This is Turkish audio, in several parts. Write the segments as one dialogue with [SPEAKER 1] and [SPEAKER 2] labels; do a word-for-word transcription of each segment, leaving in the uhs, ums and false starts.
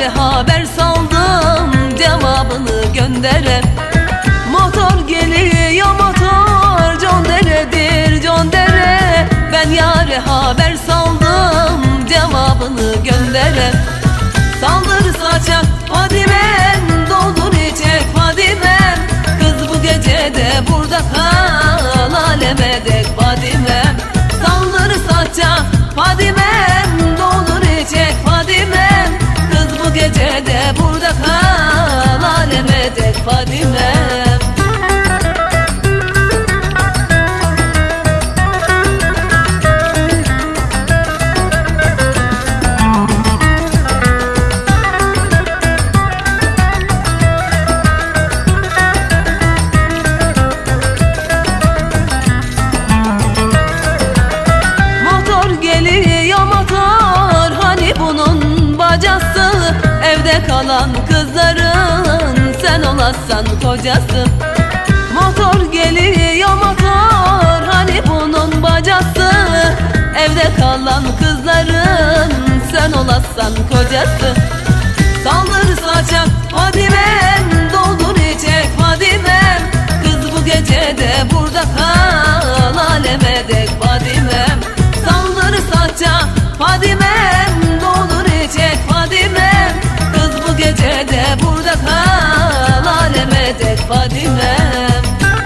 [SPEAKER 1] yâre haber saldım, cevabını göndere. Motor geliyor motor, con deredir con dere. Ben yâre haber saldım, cevabını göndere. Saldır saçak Fadimem, doldur içek Fadimem. Kız bu gecede burada kal, aleme dek Fadimem. Saldır saçak Fadimem, doldur içek Fadimem. Kız bu gecede burada kal, aleme dek Fadimem. Evde kalan kızların sen olassan kocası. Motor geliyor motor, hani bunun bacası. Evde kalan kızların sen olassan kocası. Saldır saçak Fadimem, doldur içek Fadimem. Kız bu gecede burada kal, aleme dek Fadimem. Saldır saçak Fadimem, doldur içek Fadimem. Kız bu gecede burada kal, aleme dek Fadimem.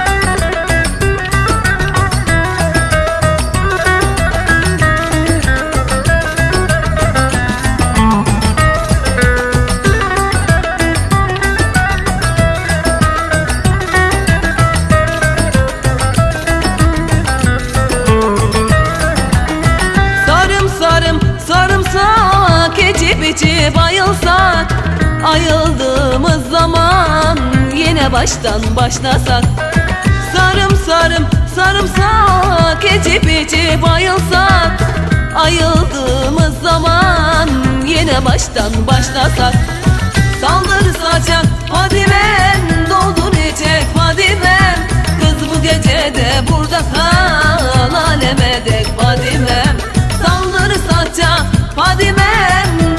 [SPEAKER 1] Sarımsak içip içip ayılsak, ayıldığımız zaman yine baştan başlasak. Sarım sarım sarımsak içip içip ayılsak, ayıldığımız zaman yine baştan başlasak. Saldır saçak Fadimem, doldur içek Fadimem. Kız bu gecede burada kal, aleme dek Fadimem. Saldır saçak Fadimem,